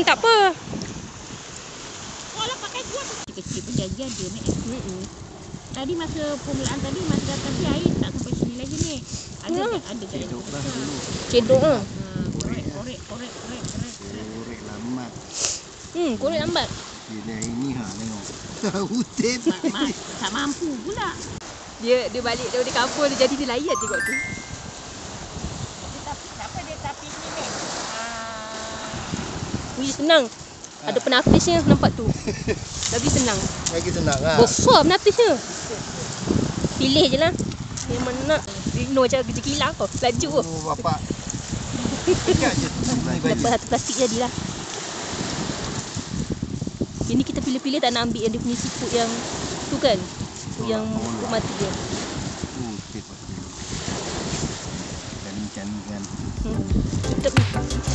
tak apa. Kalau pakai kuat kecil pun jadi ada ni. Tadi masa permulaan tadi masa tadi air tak sampai sini lagi ni. Ada Cedok lah dulu. Cedok ah. Korek lambat. Korek lambat. Ini tengok. Hutan. Tak mampu pula. Dia balik dari kampung dia jadi nelayan tengok tu. Dia tapis ni ni. Wih senang. Ada penapisnya nampak tu. Lagi senang. Lagi senang lah. Besar penapisnya. Pilih je lah. Yang mana nak. Ignore macam kerja kilang kau. Laju tu. Oh bapak. Dekat je. Dapat satu plastik jadilah. Ini kita pilih-pilih tak nak ambil yang dia punya siput yang tu kan. Yang mati dia. Okey pasti. Dan ikan. Tutup ni.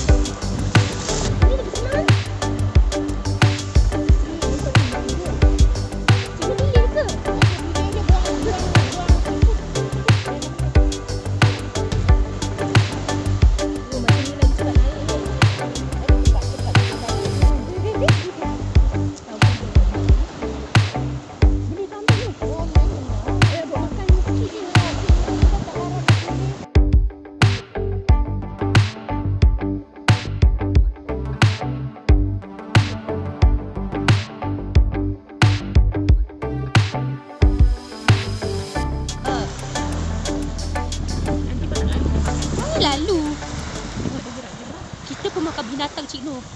Lalu kita pemakan binatang Cik Nur.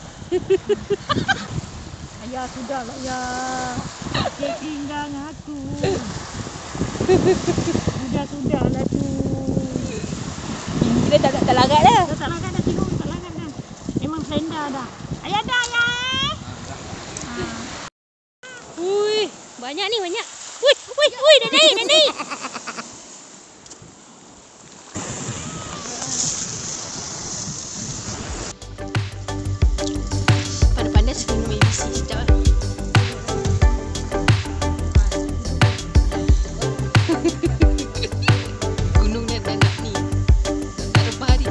Ayah sudahlah ya. Dia tinggal aku. Sudahlah tu. Kita tak larat dah. Tak larat dah Cik Nur, tak larat dah. Memang selenda dah. Ayah dah ya. Ui, banyak ni banyak. Ui, dah naik. Panas minum ABC sekejap lah. Gunung ni tak nak ni. Tak rebah hari.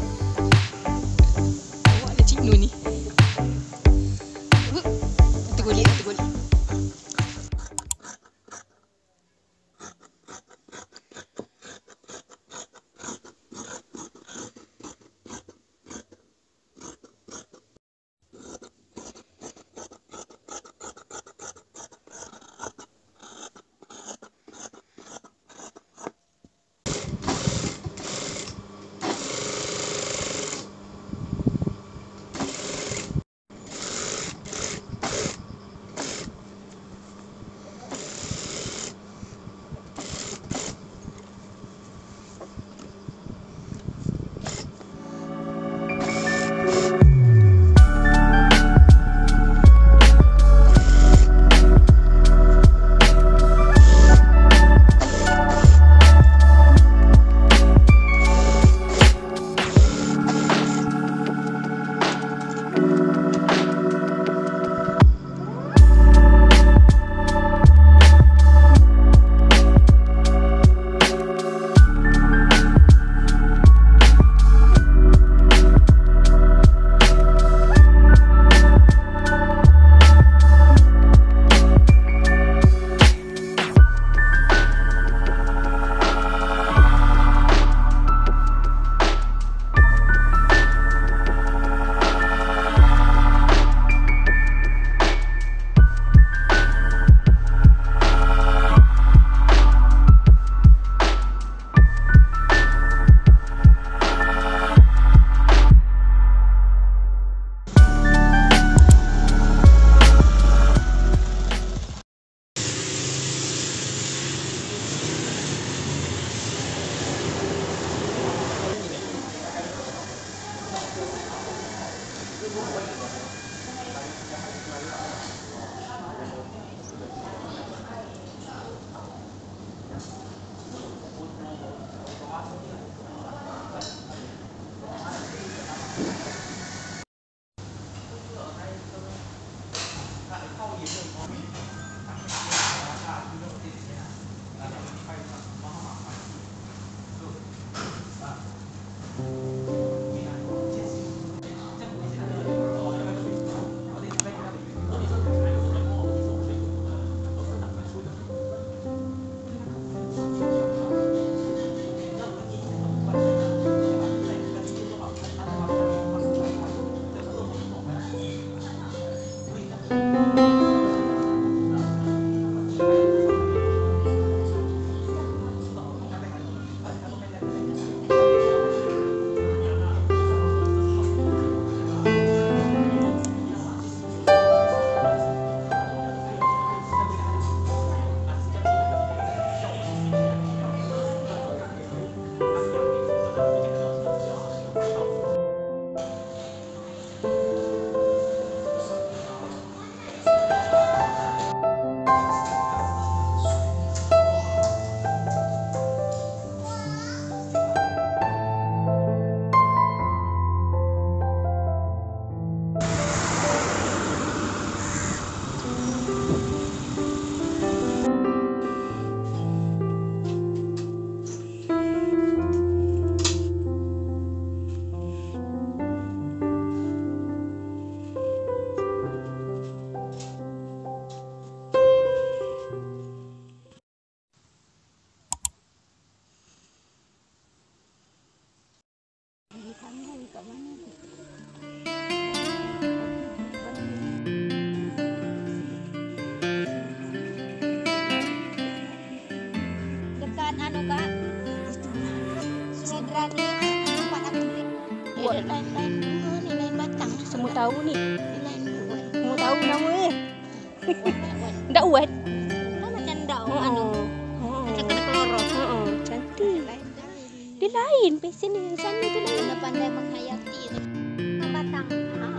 Awak ada Cik Nur ni. Kita tahu ni. Lain buat. Mau tahu nama dia. Ndak buat. Kan macam dak Oh. anu. Macam kena keloros. Cantik. Lain Dia lain. Pesen dia sana tu lain. Kena pandai menghayati tu. Batang.